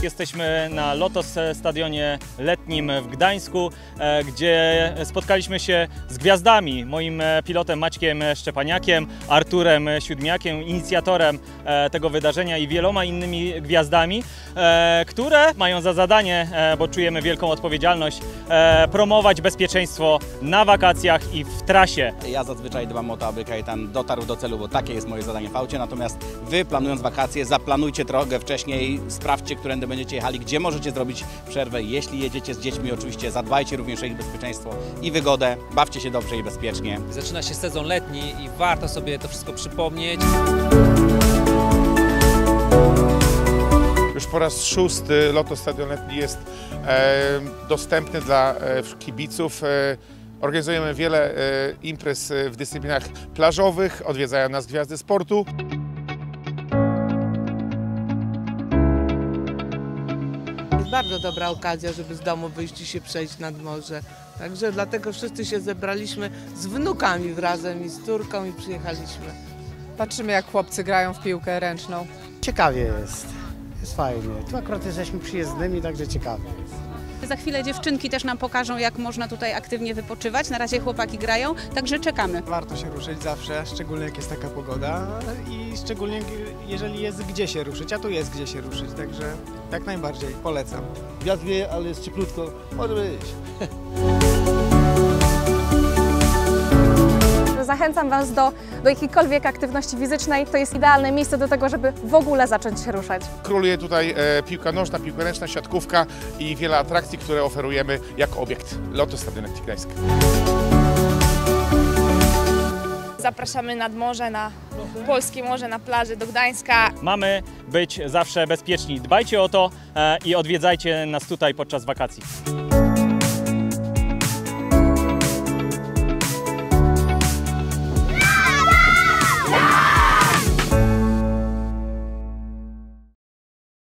Jesteśmy na Lotos Stadionie Letnim w Gdańsku, gdzie spotkaliśmy się z gwiazdami. Moim pilotem Maćkiem Szczepaniakiem, Arturem Siódmiakiem, inicjatorem tego wydarzenia i wieloma innymi gwiazdami, które mają za zadanie, bo czujemy wielką odpowiedzialność, promować bezpieczeństwo na wakacjach i w trasie. Ja zazwyczaj dbam o to, aby kajetan dotarł do celu, bo takie jest moje zadanie w aucie, natomiast Wy, planując wakacje, zaplanujcie drogę wcześniej, sprawdźcie, którędy będziecie jechali, gdzie możecie zrobić przerwę. Jeśli jedziecie z dziećmi, oczywiście zadbajcie również o ich bezpieczeństwo i wygodę, bawcie się dobrze i bezpiecznie. Zaczyna się sezon letni i warto sobie to wszystko przypomnieć. Już po raz 6. Lotos Stadion Letni jest dostępny dla kibiców. Organizujemy wiele imprez w dyscyplinach plażowych, odwiedzają nas gwiazdy sportu. Jest bardzo dobra okazja, żeby z domu wyjść i się przejść nad morze. Także dlatego wszyscy się zebraliśmy z wnukami razem i z córką i przyjechaliśmy. Patrzymy, jak chłopcy grają w piłkę ręczną. Ciekawie jest fajnie. Tu akurat jesteśmy przyjezdnymi, także ciekawie jest. Za chwilę dziewczynki też nam pokażą, jak można tutaj aktywnie wypoczywać. Na razie chłopaki grają, także czekamy. Warto się ruszyć zawsze, szczególnie jak jest taka pogoda i szczególnie jeżeli jest gdzie się ruszyć, a tu jest gdzie się ruszyć, także jak najbardziej polecam. Wiatr wieje, ale jest cieplutko, może być. Zachęcam Was do jakiejkolwiek aktywności fizycznej. To jest idealne miejsce do tego, żeby w ogóle zacząć się ruszać. Króluje tutaj piłka nożna, piłka ręczna, siatkówka i wiele atrakcji, które oferujemy jako obiekt Lotos Stadion Letni Gdańsk. Zapraszamy nad morze, na polskie morze, na plażę do Gdańska. Mamy być zawsze bezpieczni. Dbajcie o to i odwiedzajcie nas tutaj podczas wakacji.